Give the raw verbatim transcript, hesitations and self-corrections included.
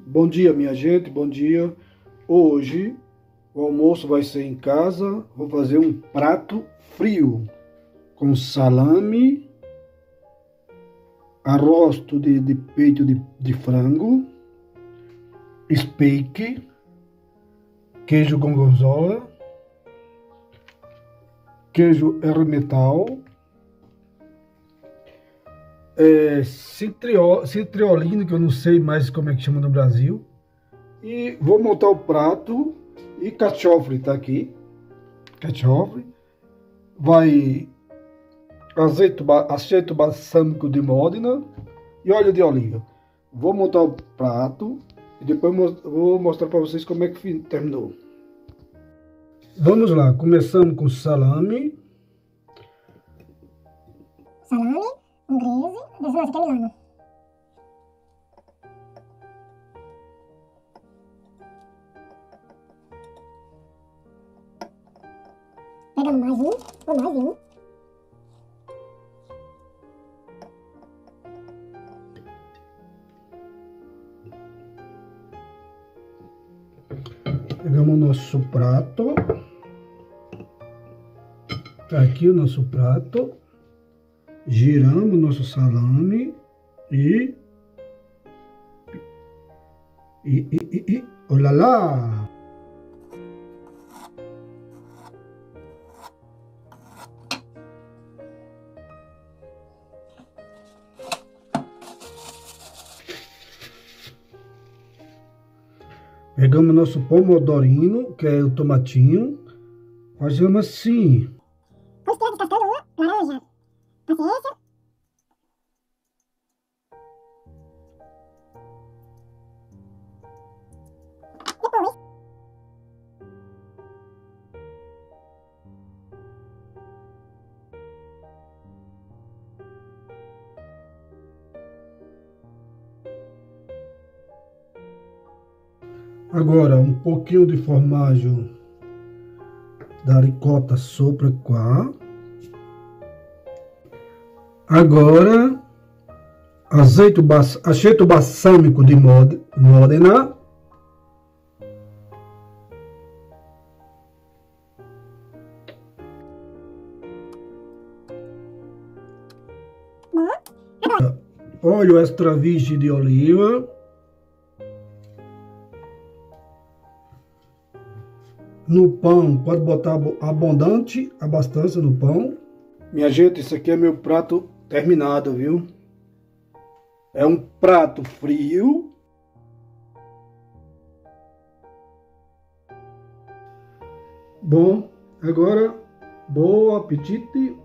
Bom dia, minha gente, bom dia. Hoje o almoço vai ser em casa. Vou fazer um prato frio com salame, arrosto de, de peito de, de frango, steak, queijo gorgonzola, queijo hermetal, é, citrio, citriolino, que eu não sei mais como é que chama no Brasil. E vou montar o prato. E cachofre tá aqui. Cachofre. Vai azeite, azeite balsâmico de Módena e óleo de oliva. Vou montar o prato e depois vou mostrar para vocês como é que terminou. Vamos lá, começamos com salame. Salame, inglese, desse nosso aqui é Milano. Pegamos mais um, ou mais um. Pegamos o nosso prato. Tá aqui o nosso prato. Giramos o nosso salame e... E, e, e, e, olha lá! Pegamos nosso pomodorino, que é o tomatinho, fazemos assim. Costela descascando uma laranja. Paciência. Depois. Agora, um pouquinho de formaggio da ricota sopra qua. Agora, azeite, aceto balsamico di Modena. Óleo extra virgem de oliva. No pão, pode botar abundante, abastância no pão. Minha gente, isso aqui é meu prato terminado, viu? É um prato frio. Bom, agora, bom apetite.